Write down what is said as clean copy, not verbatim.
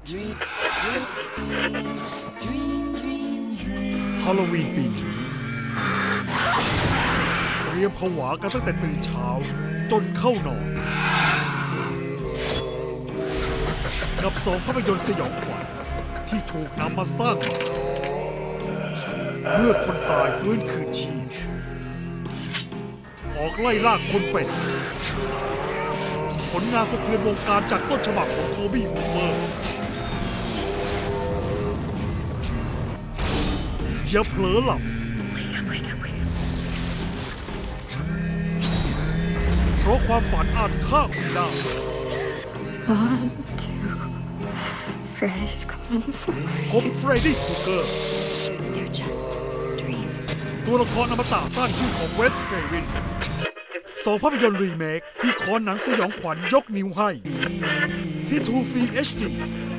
ฮาโลวีนปีนี้เตรียมผวากันตั้งแต่ตื่นเช้าจนเข้านอนกับ2 ภาพยนตร์สยองขวัญที่ถูกนำมาสร้างเมื่อคนตายฟื้นคืนชีพออกไล่ล่าคนเป็นผลงานสะเทือนวงการจากต้นฉบับของโทบี้ ฮูเปอร์อย่าเผลอหลับเพราะความฝันอาจฆ่าคุณได้ One, two, Freddy's coming for me. ผมเฟรดดี้ ครูเกอร์ They're just dreams. ตัวละครอมตะสร้างชื่อของเวส เครวิน2 ภาพยนตร์รีเมคที่คอหนังสยองขวัญยกนิ้วให้ที่ทูฟิล์ม HD